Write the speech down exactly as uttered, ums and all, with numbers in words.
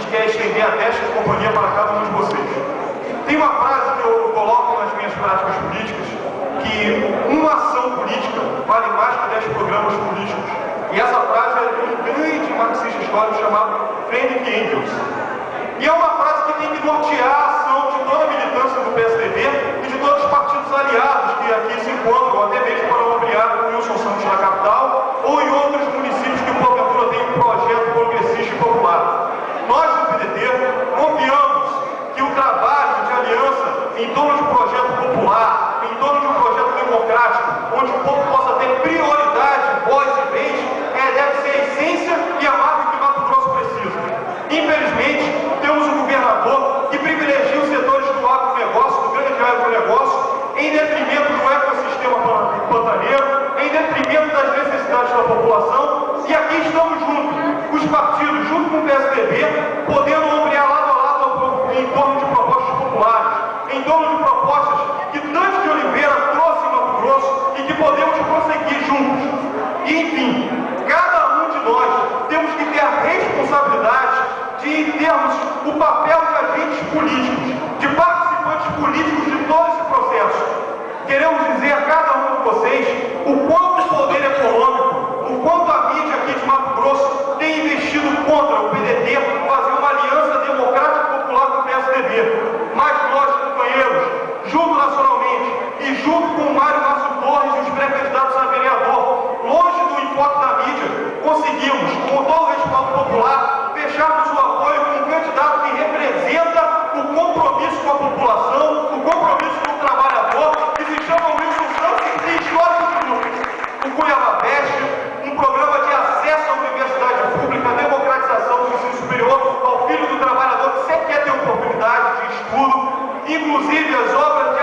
quer estender a testa de companhia para cada um de vocês. Tem uma frase que eu coloco nas minhas práticas políticas, que uma ação política vale mais que dez programas políticos. E essa frase é de um grande marxista histórico chamado Friedrich Engels. E é uma frase que tem que nortear a ação de toda a militância do P S D B e de todos os partidos aliados que aqui se encontram, até mesmo para o obrigado com Wilson Santos na capital, ou em outros municípios que porventura têm um projeto progressista e popular. Nós do P D T confiamos que o trabalho de aliança em torno de um projeto popular, em torno de um projeto democrático, onde o povo possa ter prioridade, voz e vez, é, deve ser a essência e a marca que Mato Grosso precisa. Infelizmente, temos um governador que privilegia os setores do agronegócio, do grande agronegócio, em detrimento do ecossistema pantaneiro, em detrimento das necessidades da população, e aqui estamos juntos, os partidos, junto com o P S D B, podendo ombrear lado a lado em torno de propostas populares, em torno de propostas que Dante de Oliveira trouxe em Mato Grosso e que podemos conseguir juntos. E, enfim, cada um de nós temos que ter a responsabilidade de termos o papel de agentes políticos, de participantes políticos de todo esse processo. Queremos dizer a cada um de vocês o quanto o poder econômico, o quanto a mídia aqui de Mato Grosso tem investido contra o P D T fazer uma aliança democrática e popular com o P S D B. Mas nós, companheiros, junto nacionalmente e junto com o Mário Márcio Torres e os pré-candidatos a vereador, longe do enfoque da mídia, conseguimos, com todo o respaldo popular, fecharmos o apoio com um candidato que representa o compromisso com a população, o compromisso com o trabalhador, que se chama Wilson Santos e tem histórico de luta. O Cuiabá Veste, um programa de acesso à universidade pública, a democratização do ensino superior ao filho do trabalhador que sempre quer ter oportunidade de estudo, inclusive as obras